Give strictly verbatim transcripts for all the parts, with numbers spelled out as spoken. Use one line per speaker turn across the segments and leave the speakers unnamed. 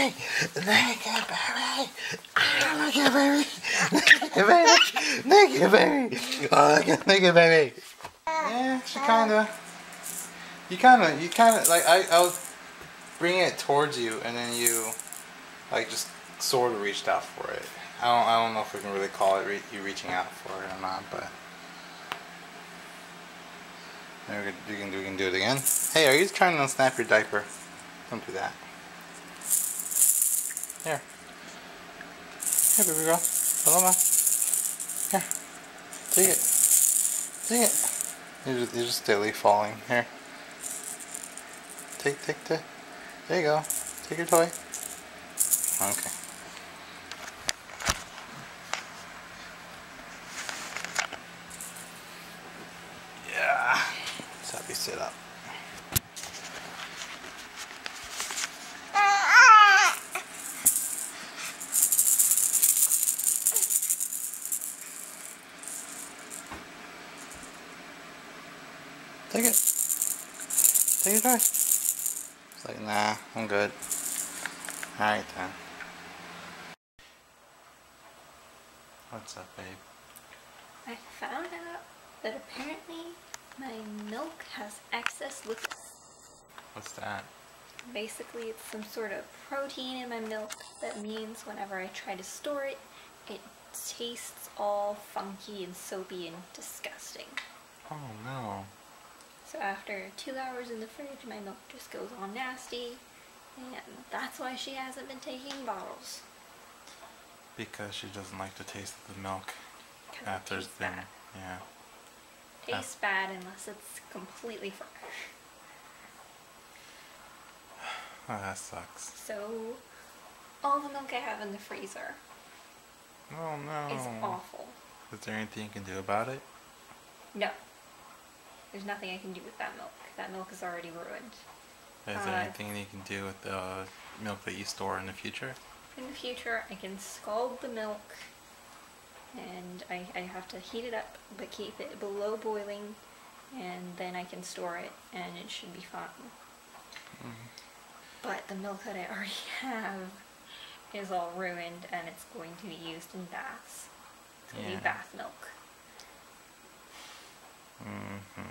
baby, naked baby, oh, naked baby, naked baby, naked baby, oh, naked, naked baby. Yeah, she kinda, you kinda, you kinda, like, I, I was bringing it towards you, and then you, like, just sort of reached out for it. I don't, I don't know if we can really call it re you reaching out for it or not, but maybe we can, we can, we can do it again. Hey, are you trying to unsnap your diaper? Don't do that. Here. Here, baby girl. Paloma. Here. Take it. Take it. You're just, you're just steadily falling. Here. Take, take, take. There you go. Take your toy. Okay. Yeah. Let's have you sit up. Take it. Take your toy. It's like, nah, I'm good. Alright then. What's up, babe?
I found out that apparently my milk has excess lipids.
What's that?
Basically, it's some sort of protein in my milk that means whenever I try to store it, it tastes all funky and soapy and disgusting.
Oh no.
So after two hours in the fridge, my milk just goes all nasty, and that's why she hasn't been taking bottles.
Because she doesn't like the taste of the milk after it's been, yeah.
Tastes bad unless it's completely fresh.
Oh, that sucks.
So, all the milk I have in the freezer
Oh no.
is awful.
Is there anything you can do about it?
No. There's nothing I can do with that milk. That milk is already ruined.
Is
Uh,
there anything you can do with the milk that you store in the future?
In the future, I can scald the milk, and I, I have to heat it up, but keep it below boiling, and then I can store it, and it should be fine.
Mm.
But the milk that I already have is all ruined, and it's going to be used in baths. It's going to
Yeah.
be bath milk.
Mm-hmm.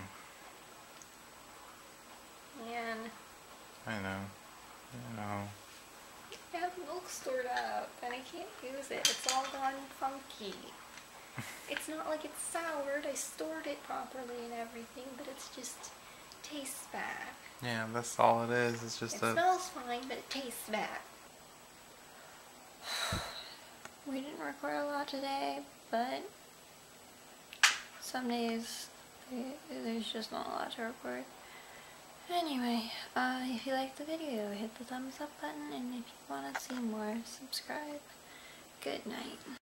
And
I know. I know.
I have milk stored up, and I can't use it. It's all gone funky. It's not like it's soured. I stored it properly and everything, but it's just tastes bad.
Yeah, that's all it is. It's just
It
a...
smells fine, but it tastes bad. We didn't record a lot today, but some days there's just not a lot to record. Anyway, uh, if you liked the video, hit the thumbs up button, and if you want to see more, subscribe. Good night.